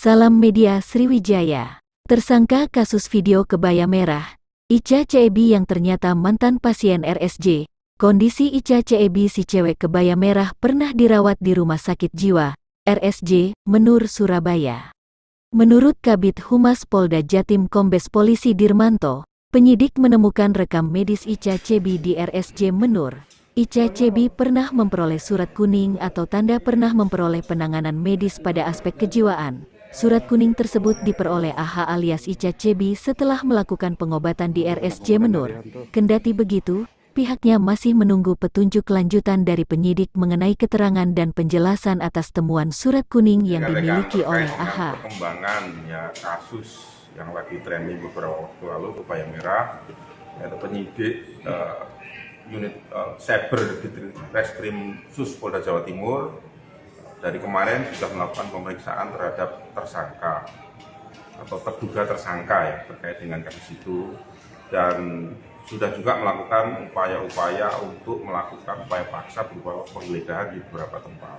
Salam Media Sriwijaya. Tersangka kasus video kebaya merah, Ica Cebi yang ternyata mantan pasien RSJ. Kondisi Ica Cebi si cewek kebaya merah pernah dirawat di Rumah Sakit Jiwa, RSJ, Menur, Surabaya. Menurut Kabid Humas Polda Jatim Kombes Polisi Dirmanto, penyidik menemukan rekam medis Ica Cebi di RSJ Menur. Ica Cebi pernah memperoleh surat kuning atau tanda pernah memperoleh penanganan medis pada aspek kejiwaan. Surat kuning tersebut diperoleh AH alias Ica Cebi setelah melakukan pengobatan di RSJ Menur. Kendati begitu, pihaknya masih menunggu petunjuk lanjutan dari penyidik mengenai keterangan dan penjelasan atas temuan surat kuning yang dimiliki oleh AH. Perkembangan ya kasus yang lagi trending beberapa waktu lalu kebaya merah, yaitu penyidik unit Cyber Reskrim Sus Polda Jawa Timur dari kemarin sudah melakukan pemeriksaan terhadap tersangka atau terduga tersangka ya terkait dengan kasus itu, dan sudah juga melakukan upaya-upaya untuk melakukan upaya paksa berupa penggeledahan di beberapa tempat.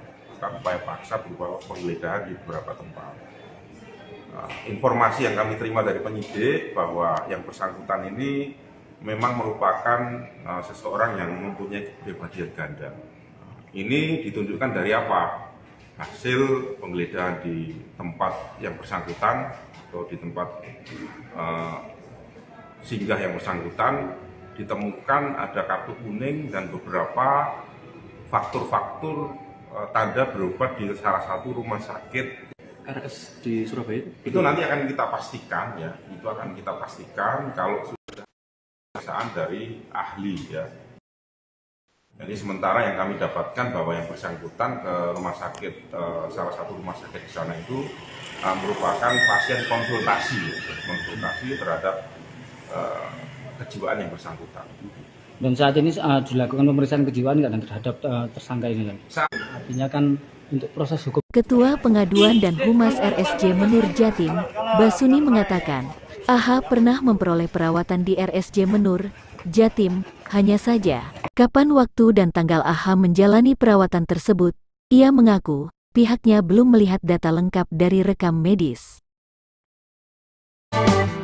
Informasi yang kami terima dari penyidik bahwa yang bersangkutan ini memang merupakan seseorang yang mempunyai kepribadian ganda. Ini ditunjukkan dari apa? Hasil penggeledahan di tempat yang bersangkutan atau di tempat singgah yang bersangkutan ditemukan ada kartu kuning dan beberapa faktur-faktur tanda berobat di salah satu rumah sakit RS di Surabaya. Itu nanti akan kita pastikan ya, itu akan kita pastikan kalau sudah pemeriksaan dari ahli ya. Jadi sementara yang kami dapatkan bahwa yang bersangkutan ke rumah sakit, salah satu rumah sakit di sana itu merupakan pasien konsultasi terhadap kejiwaan yang bersangkutan. Dan saat ini dilakukan pemeriksaan kejiwaan nggak terhadap tersangka ini kan? Artinya kan untuk proses hukum. Ketua Pengaduan dan Humas RSJ Menur Jatim, Basuni mengatakan, AH pernah memperoleh perawatan di RSJ Menur, Jatim. Hanya saja, kapan waktu dan tanggal AH menjalani perawatan tersebut, ia mengaku pihaknya belum melihat data lengkap dari rekam medis.